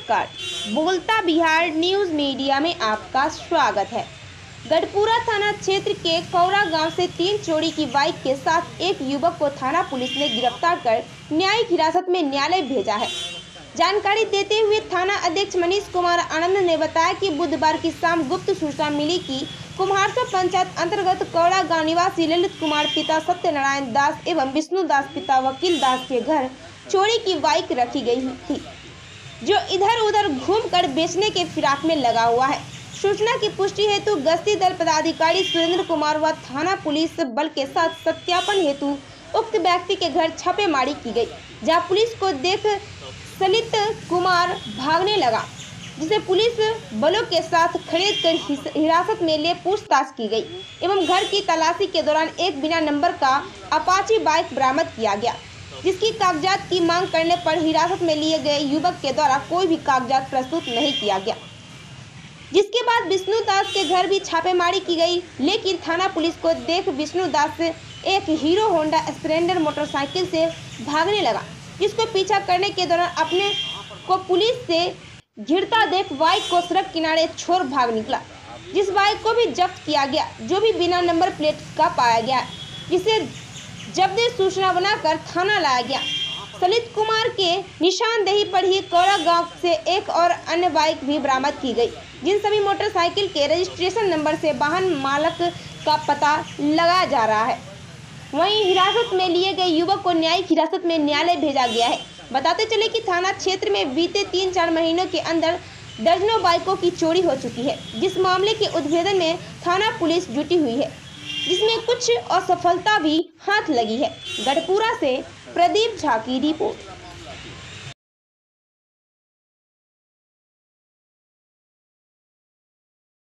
नमस्कार, बोलता Bihar news media में आपका स्वागत है। गढ़पुरा थाना क्षेत्र के कौरा गांव से 3 चोरी की बाइक के साथ एक युवक को थाना पुलिस ने गिरफ्तार कर न्यायिक हिरासत में न्यायालय भेजा है। जानकारी देते हुए थाना अध्यक्ष मनीष कुमार आनंद ने बताया कि बुधवार की शाम गुप्त सूचना मिली कि कुम्हारसा पंचायत अंतर्गत कौड़ा गांव निवासी ललित कुमार पिता सत्यनारायण दास एवं विष्णु दास पिता वकील दास के घर चोरी की बाइक रखी गई थी, जो इधर उधर घूमकर बेचने के फिराक में लगा हुआ है। सूचना की पुष्टि हेतु गश्ती दल पदाधिकारी सुरेंद्र कुमार व थाना पुलिस बल के साथ सत्यापन हेतु उक्त व्यक्ति के घर छापेमारी की गई, जहां पुलिस को देख ललित कुमार भागने लगा, जिसे पुलिस बलों के साथ खरीद कर हिरासत में ले पूछताछ की गई एवं घर की तलाशी के दौरान एक बिना नंबर का अपाची बाइक बरामद किया गया, जिसकी कागजात की मांग करने पर हिरासत में लिए गए युवक के द्वारा कोई भी कागजात प्रस्तुत नहीं किया गया। जिसके बाद विष्णु दास के घर भी छापेमारी की गई, लेकिन थाना पुलिस को देख विष्णु दास एक हीरो होंडा स्प्लेंडर मोटरसाइकिल से भागने लगा, जिसको पीछा करने के दौरान अपने को पुलिस से घिरता देख बाइक को सड़क किनारे छोड़ भाग निकला, जिस बाइक को भी जब्त किया गया, जो भी बिना नंबर प्लेट का पाया गया, जिसे जब्ती सूचना बनाकर थाना लाया गया। ललित कुमार के निशानदेही पर ही कौड़ा गांव से एक और अन्य बाइक भी बरामद की गई, जिन सभी मोटरसाइकिल के रजिस्ट्रेशन नंबर से वाहन मालक का पता लगाया जा रहा है। वहीं हिरासत में लिए गए युवक को न्यायिक हिरासत में न्यायालय भेजा गया है। बताते चले कि थाना क्षेत्र में बीते 3-4 महीनों के अंदर दर्जनों बाइकों की चोरी हो चुकी है, जिस मामले के उद्भेदन में थाना पुलिस जुटी हुई है, जिसमें कुछ असफलता भी हाथ लगी है। गढ़पुरा से प्रदीप झा की रिपोर्ट।